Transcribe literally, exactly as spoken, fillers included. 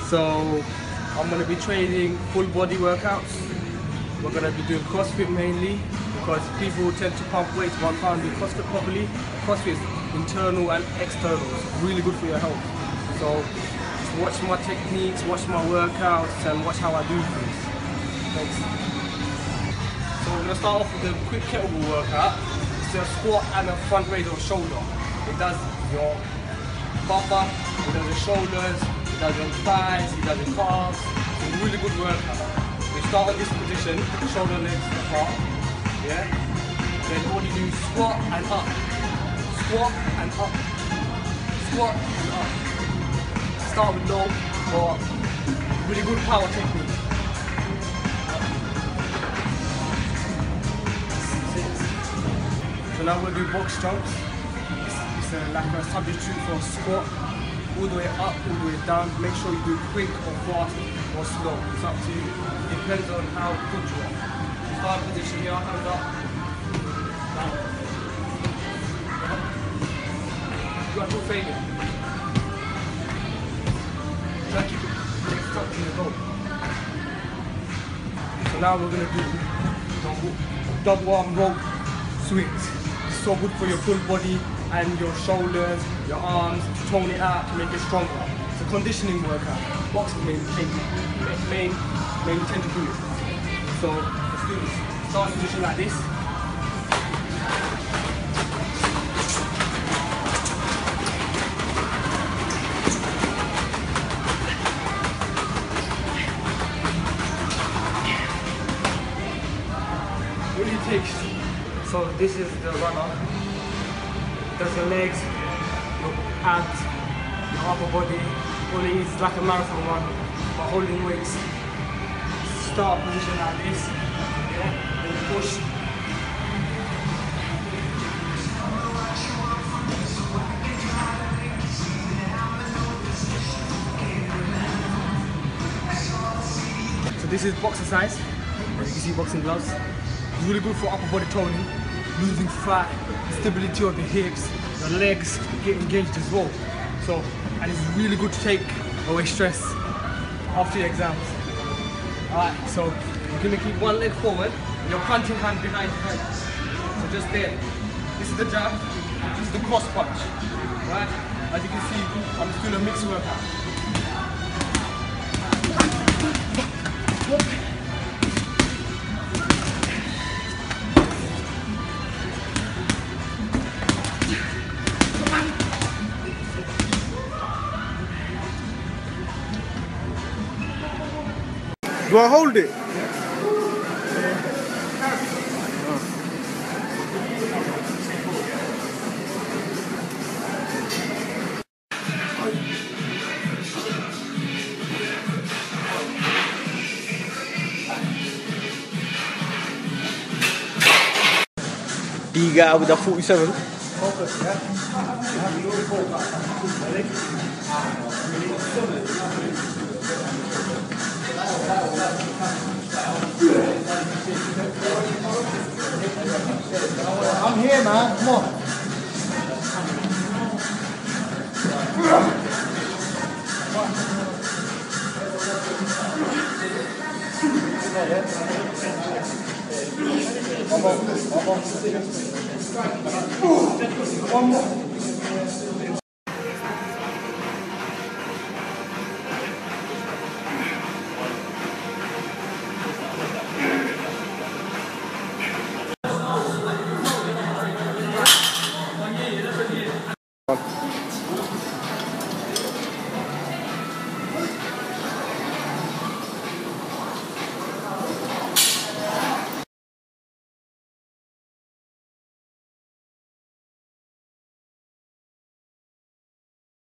So I'm going to be training full body workouts. We're going to be doing CrossFit mainly because people tend to pump weights but can't do CrossFit properly. CrossFit is internal and external. It's really good for your health. So just watch my techniques, watch my workouts and watch how I do things. Thanks. So we're going to start off with a quick kettlebell workout. It's a squat and a front raise of shoulder. It does your bumper, it does your shoulders, it does your thighs, it does your calves. It's a really good workout. We start on this position, shoulder legs apart. Yeah? Then all you do is squat and up. Squat and up. Squat and up. Start with low or up. Really good power technique. So now we'll do box jumps. It's, it's a, like a substitute for a squat. All the way up, all the way down. Make sure you do quick or fast or slow. It's up to you. It depends on how good you are. Start position here, hands up. Down. You got two fingers. Try to keep it stuck in the goal. So now we're going to do double, double arm rope swings. It's so good for your full body and your shoulders, your arms, to tone it out, to make it stronger. It's a conditioning workout. Boxing main, main, main, main tend to do it. So let's do this. Start position like this. What do you take? So this is the runner. Does your legs, your abs, your upper body. All it is like a marathon run, but holding weights. Start position like this, yeah, then push. So this is boxercise, as you can see, boxing gloves. It's really good for upper body toning, losing fat, stability of the hips, your legs get engaged as well. So, and it's really good to take away stress after your exams. Alright, so you're going to keep one leg forward, and your punching hand behind your head. So just there. This is the jab, this is the cross punch. Right? As you can see, I'm just doing a mixed workout. Do I hold it? D guy with a forty-seven. Focus, yeah? I'm here, man. Come on. One more. One more.